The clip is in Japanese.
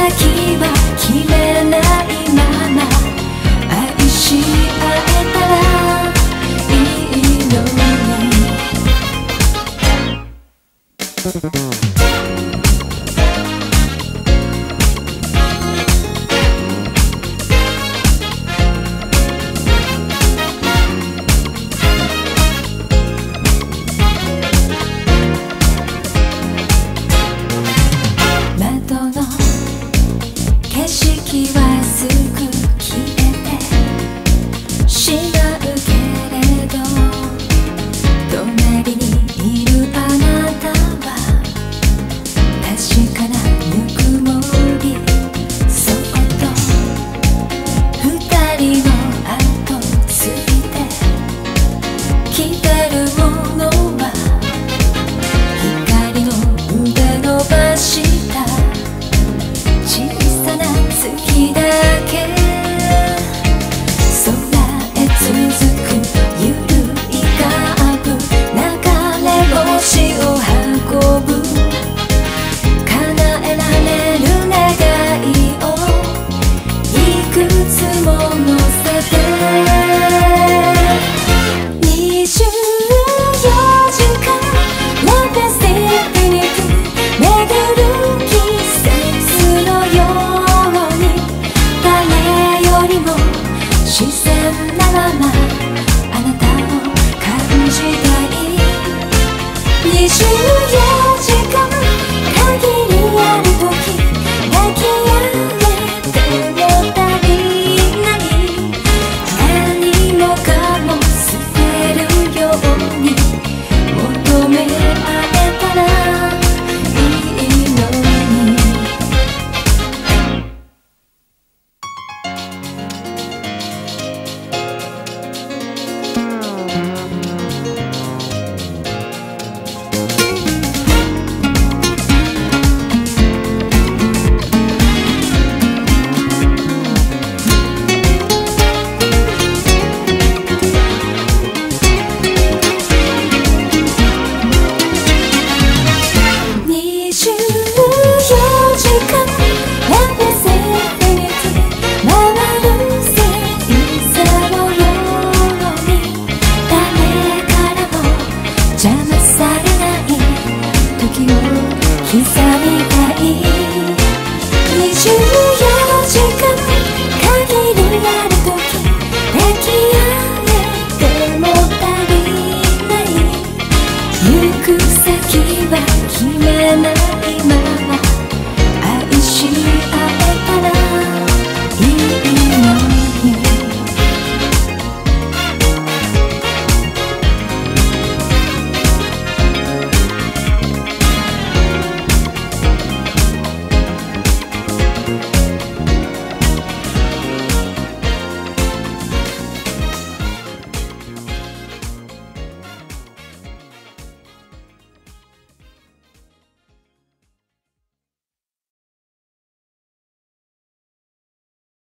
先は決めないまま愛し合えたらいいのに。窓の景色はすぐ消えてしまうけれど、隣にいるあなたは確かなぬくもり、そっと二人の後ついてきてるものは光の腕伸ばした小さな月だけ。空へ続くゆるいカーブ、流れ星を運ぶ、叶えられる願いをいくつも乗せて、24時間ラブスティフィニティ巡る季節のように、誰よりも自然なままあなたを感じたい。24時間限りある時抱き合えても足りない、何もかも捨てるように求め合えたらいいのに。邪魔されない時を刻みたい。